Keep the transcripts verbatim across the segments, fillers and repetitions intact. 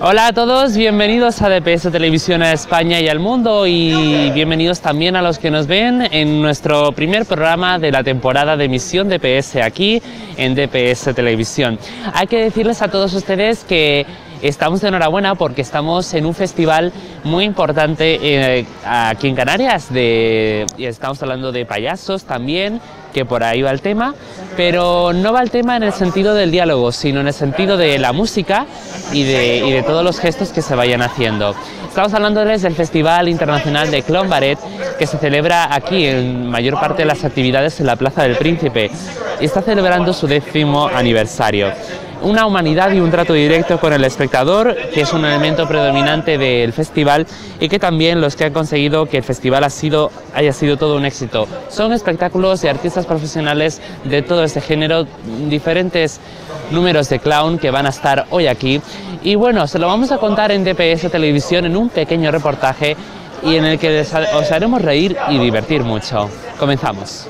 Hola a todos, bienvenidos a D P S Televisión a España y al mundo, y bienvenidos también a los que nos ven en nuestro primer programa de la temporada de emisión D P S aquí en D P S Televisión. Hay que decirles a todos ustedes que estamos de enhorabuena porque estamos en un festival muy importante eh, aquí en Canarias, de, y estamos hablando de payasos también, que por ahí va el tema, pero no va el tema en el sentido del diálogo, sino en el sentido de la música y de, y de todos los gestos que se vayan haciendo. Estamos hablándoles del Festival Internacional de Clown Ballet, que se celebra aquí en mayor parte de las actividades en la Plaza del Príncipe, y está celebrando su décimo aniversario. Una humanidad y un trato directo con el espectador, que es un elemento predominante del festival, y que también los que han conseguido que el festival ha sido, haya sido todo un éxito. Son espectáculos de artistas profesionales de todo este género, diferentes números de clown que van a estar hoy aquí. Y bueno, se lo vamos a contar en D P S Televisión en un pequeño reportaje y en el que os haremos reír y divertir mucho. Comenzamos.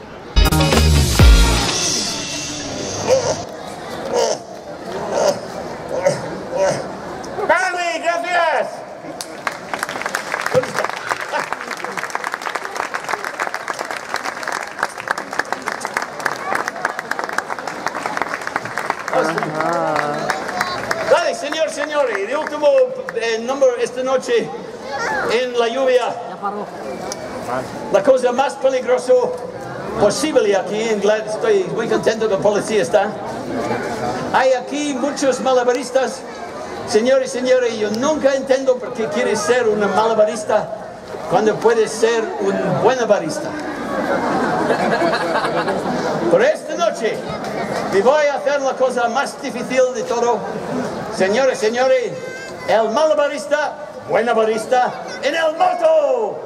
Dale, señor, señores, el último eh, número esta noche en la lluvia. La cosa más peligrosa posible aquí en Glad. Estoy muy contento que el policía está. Hay aquí muchos malabaristas. Señores y señores, yo nunca entiendo por qué quieres ser un malabarista cuando puedes ser un buen barista. Por esta noche me voy a hacer la cosa más difícil de todo. Señores, señores, el malabarista, buena barista, en el moto.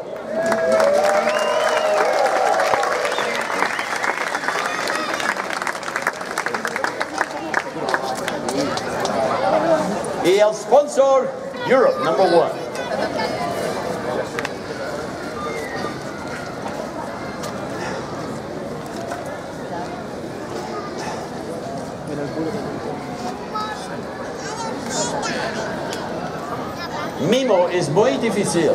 Y el sponsor, Europe, number one. Mimo es muy difícil.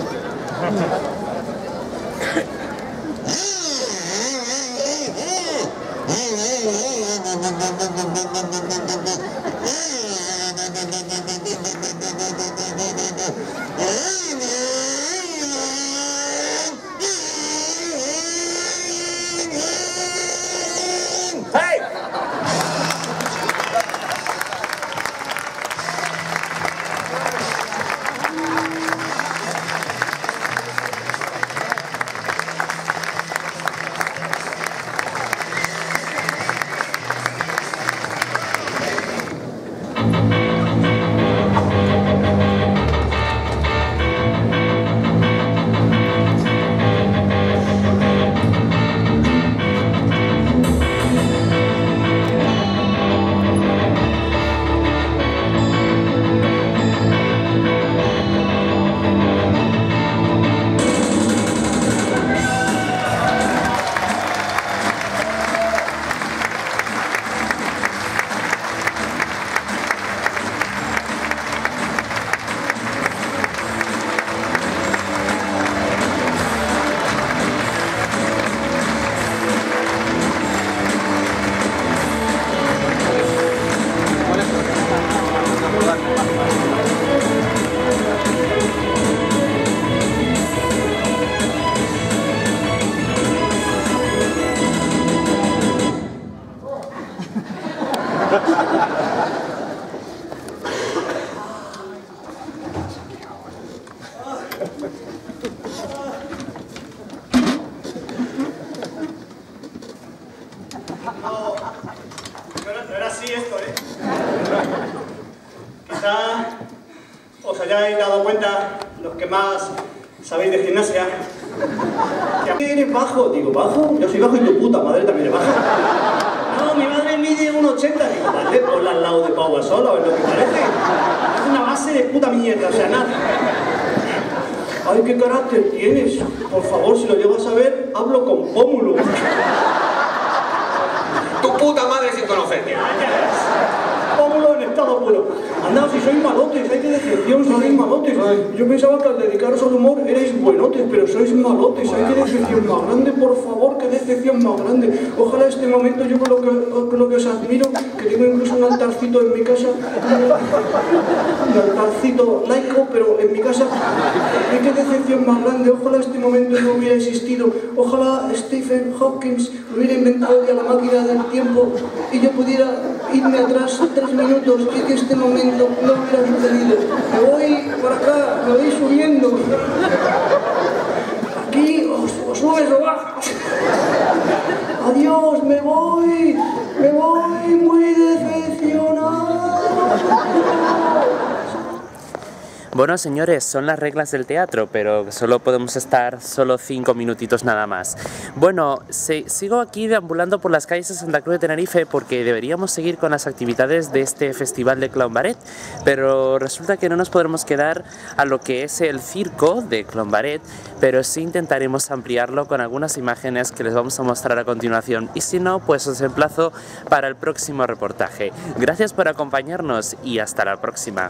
Hey! No era así esto, ¿eh? Quizá os hayáis dado cuenta, los que más sabéis de gimnasia, que eres bajo. Digo, ¿bajo? Yo soy bajo y tu puta madre también es baja. No, mi madre mide uno ochenta. Digo, vale, ponla al lado de Pau Gasol, a ver lo que parece. Es una base de puta mierda, o sea, nada. Ay, qué carácter tienes. Por favor, si lo llegas a ver, hablo con Pómulo. Tu puta madre sin conocerte. Pómulo en estado bueno. Anda, si sois malotes, hay que decepción, sois malotes. Yo pensaba que al dedicaros al humor erais buenotes, pero sois malotes, hay que decepción más grande, por favor, que decepción más grande. Ojalá este momento, yo con lo que, con lo que os admiro, que tengo incluso un altarcito en mi casa, un altarcito laico, pero en mi casa, hay que decepción más grande. Ojalá este momento no hubiera existido. Ojalá Stephen Hawking hubiera inventado ya la máquina del tiempo y yo pudiera irme atrás tres minutos y que este momento no hubiera sucedido. Me voy para acá, me voy subiendo. Aquí os, os subes o bajas. Adiós, me voy, me voy muy decepcionado. Bueno, señores, son las reglas del teatro, pero solo podemos estar solo cinco minutitos nada más. Bueno, se, sigo aquí deambulando por las calles de Santa Cruz de Tenerife porque deberíamos seguir con las actividades de este festival de Clown Ballet, pero resulta que no nos podremos quedar a lo que es el circo de Clown Ballet, pero sí intentaremos ampliarlo con algunas imágenes que les vamos a mostrar a continuación, y si no, pues os emplazo para el próximo reportaje. Gracias por acompañarnos y hasta la próxima.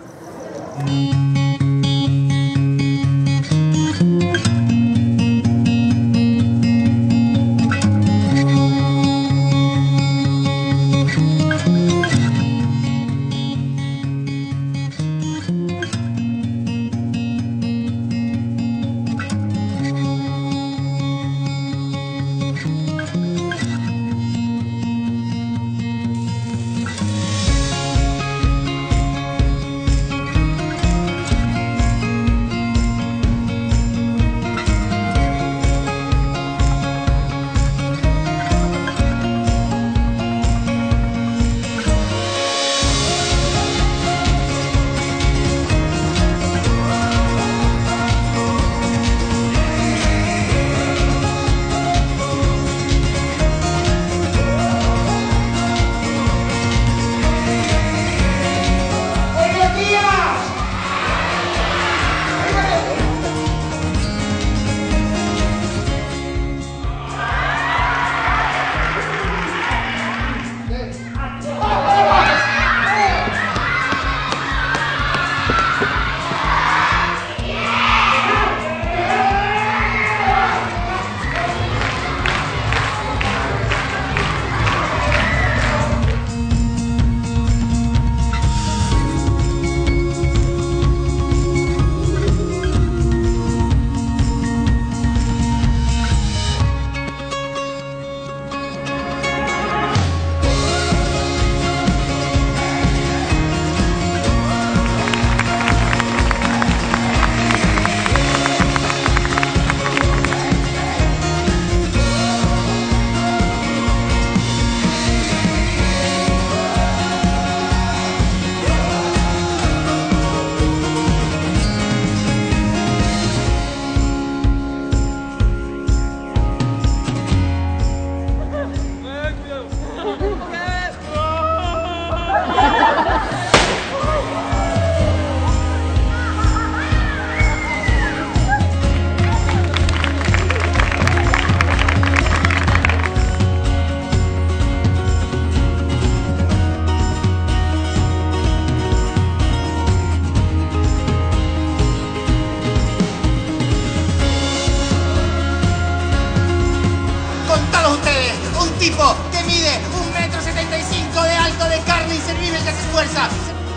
que mide un metro setenta y cinco de alto, de carne inservible que se esfuerza.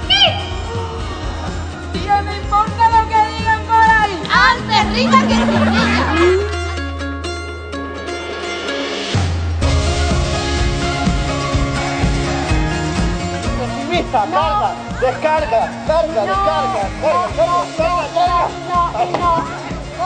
¿Qué? ¿Qué me importa lo que digan por ahí? Antes rica que chiquilla. Pesimista, carga, descarga, carga, No, descarga, carga, carga, carga, carga. no, no, no.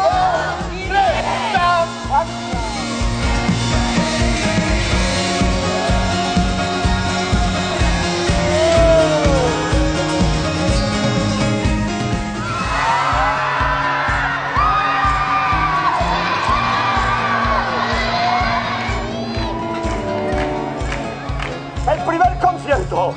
¡El primer concierto!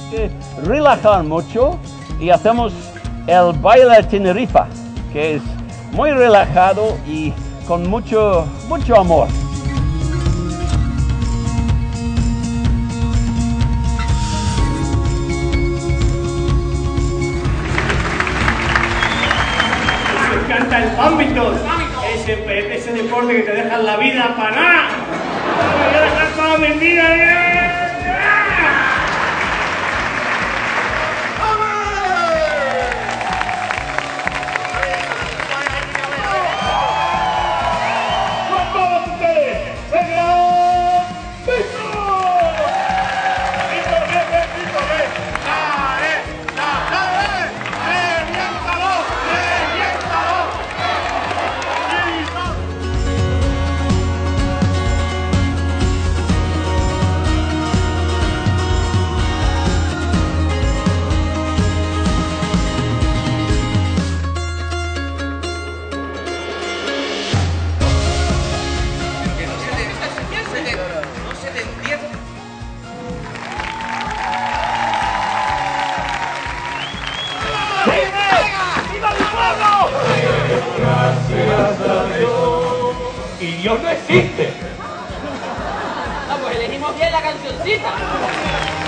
que relajar mucho y hacemos el baile Tenerife, que es muy relajado y con mucho, mucho amor. Me encanta el bádminton. Ese, ese deporte que te deja la vida para nada. Me voy a dejar toda mi vida. Y Dios no existe. Ah, pues elegimos bien la cancioncita.